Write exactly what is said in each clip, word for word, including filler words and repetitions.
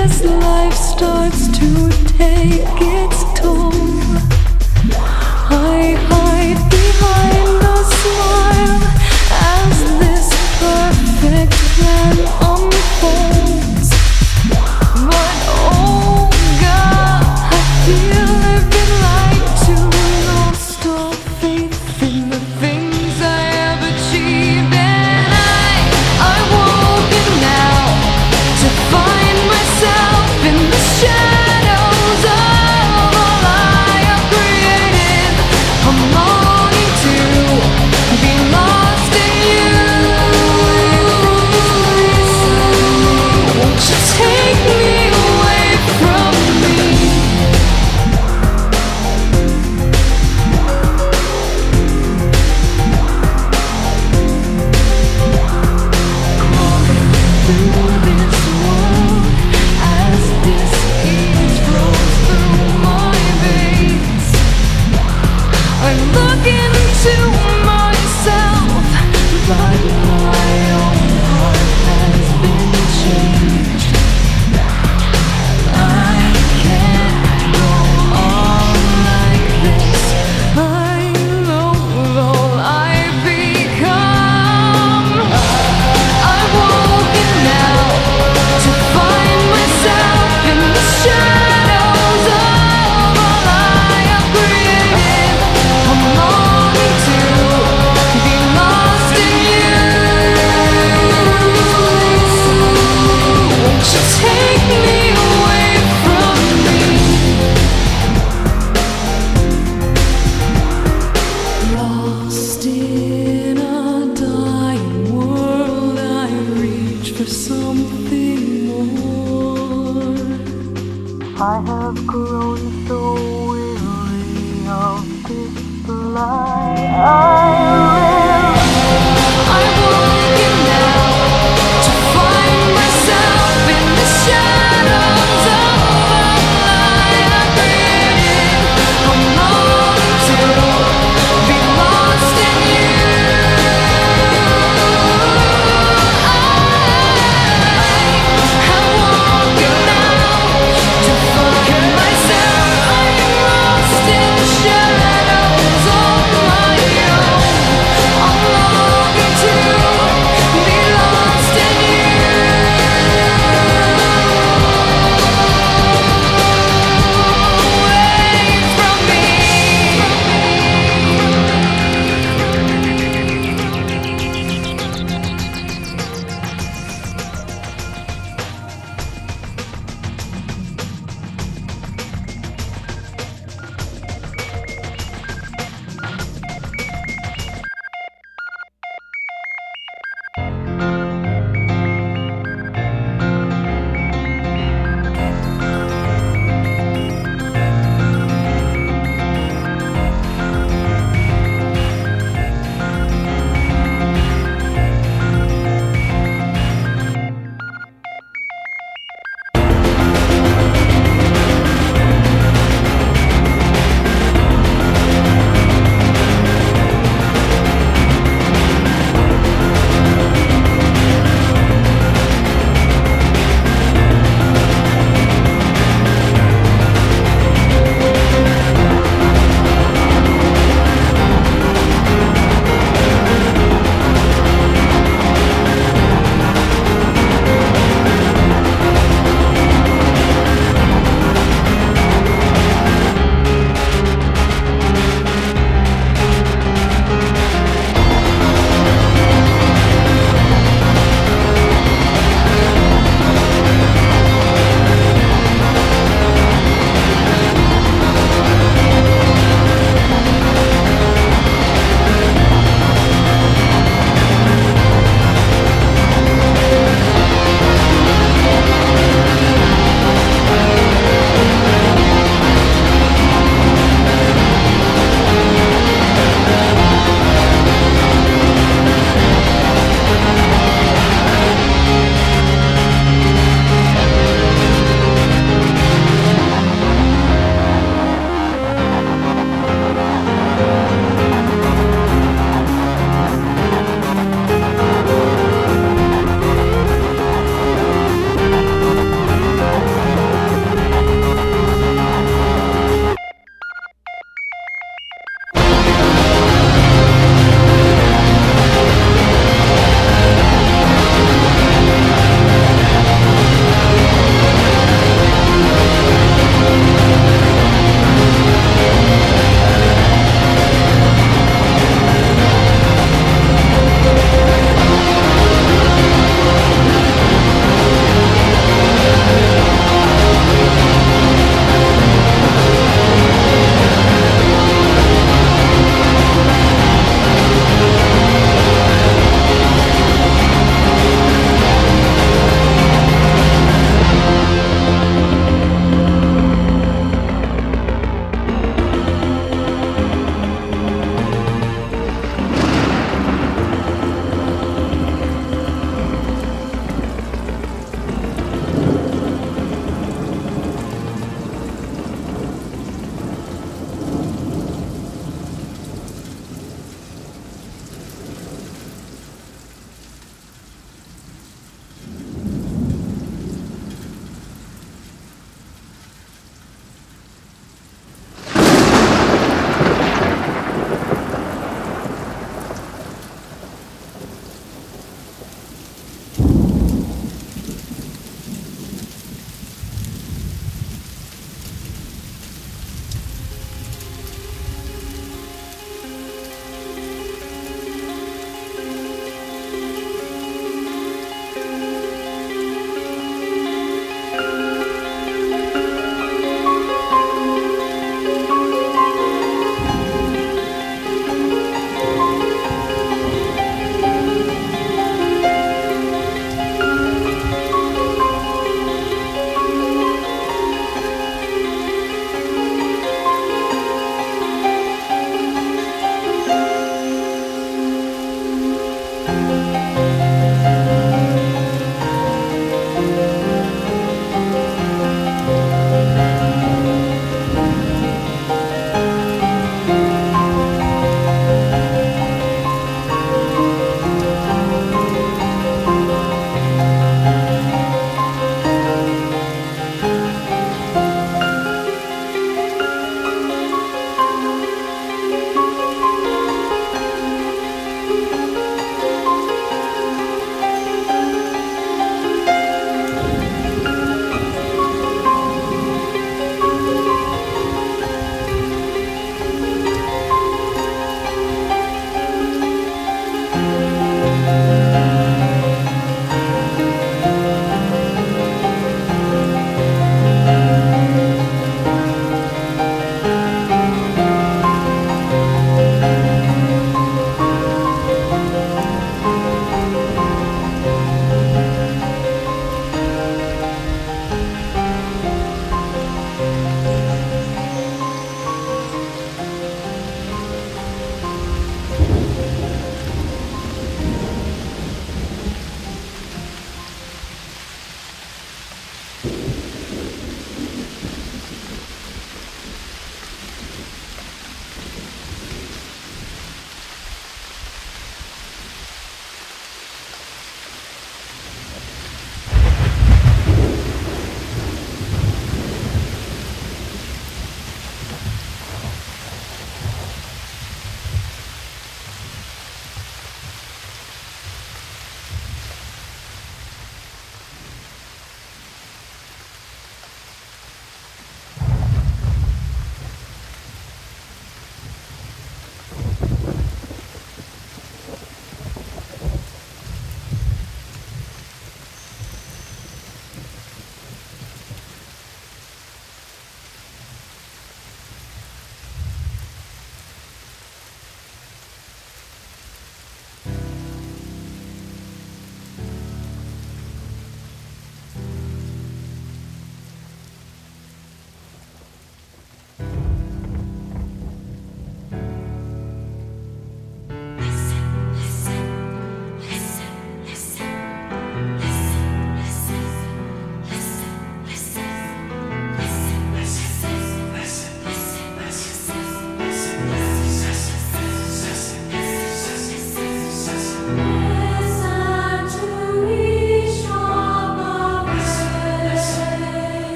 as life starts to take its toll, I hide behind a smile as this perfect plan unfolds. But oh God, I feel a bit like too lost all faith in the things I have achieved, and I, I woke up now to find myself in the shadows of all I have created. I'm longing to be lost in you. Won't you take me away from me? Through this world as disease flows through my veins, I look into myself, but my own heart has been changed. I can't go on like this. I loathe all I've become. I woke up now to find myself in the shadows of all I have created. I'm longing to be lost in you. Won't you take me away from me? Lost in a dying world, I reach for something more. I have grown so weary of this lie I live. I woke up now to find myself in the shadows of all I have created. I'm longing to be lost in you. I have woken now to find myself. I am lost in the shadows on my own.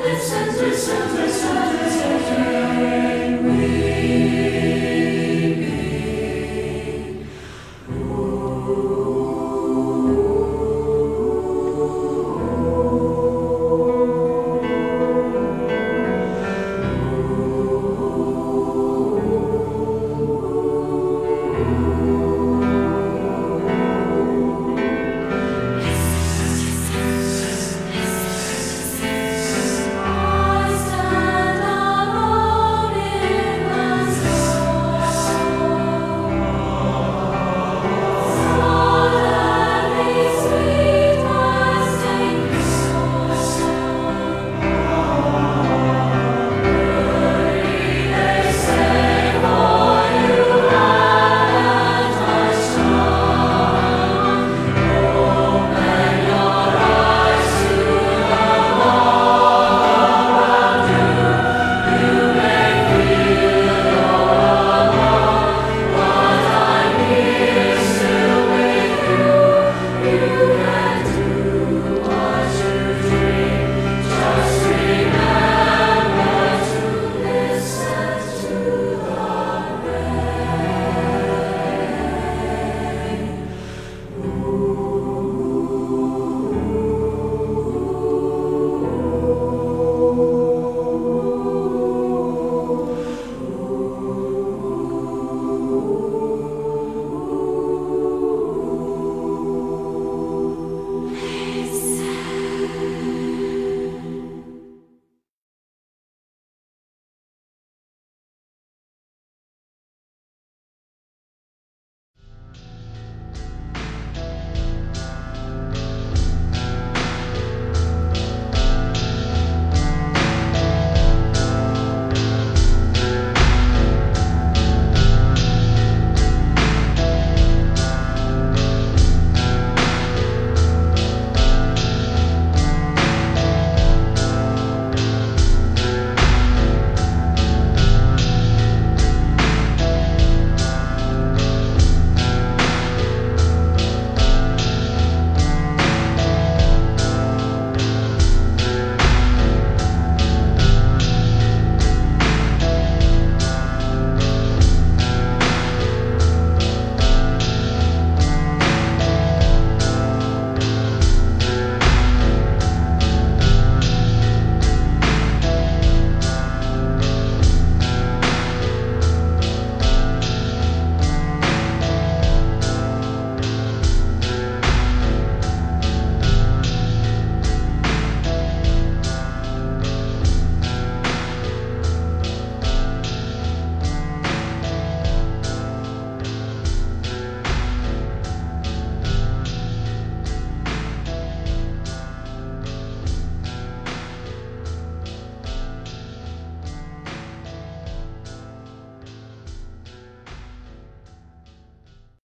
Listen, listen, listen, listen.